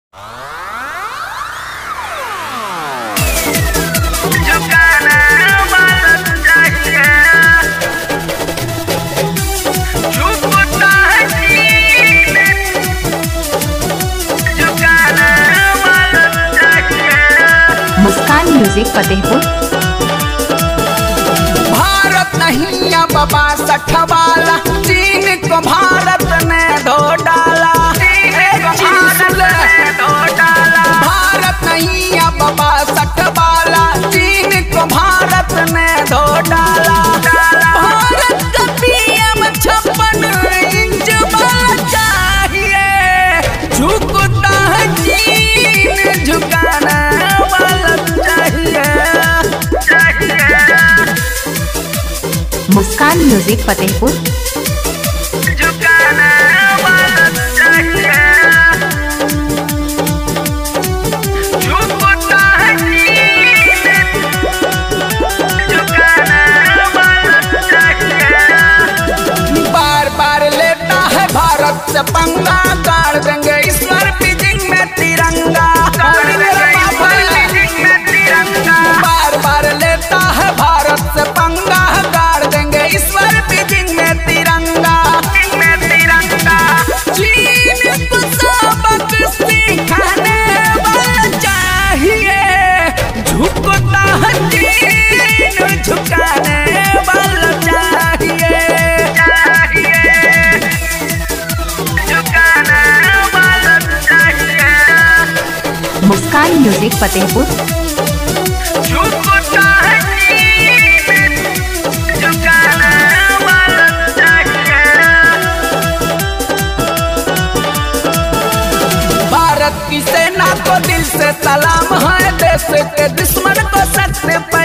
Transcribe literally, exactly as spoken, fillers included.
मुस्कान music Fatehpur. Bharat नहीं अब बासठ वाला, चीन को भारत ने धो डाला। भारत नहीं अब बासठ वाला, चीन को भारत ने धो डाला। भारत का पीएम छप्पन इंच वाला चाहिए, झुकता है चीन झुकाना वाला चाहिए। मुस्कान म्यूजिक फतेहपुर। झुकाना वाला चाहिए, झुकता है चीन झुकाना वाला चाहिए। बार बार लेता है भारत से पंगा, गाड़ देंगे ईश्वर बीजिंग में तिरंगा। बार बार लेता है भारत से पंगा, गाड़ देंगे ईश्वर बीजिंग में तिरंगा। चीन को सबक सिखाने वाला चाहिए, झुकता है चीन झुकाने वाला चाहिए। झुकाने वाला चाहिए। मुस्कान म्यूजिक फतेहपुर। झुकता है चीन झुकाने वाला चाहिए। भारत की सेना को दिल से सलाम है, देश के दुश्मन को सत्य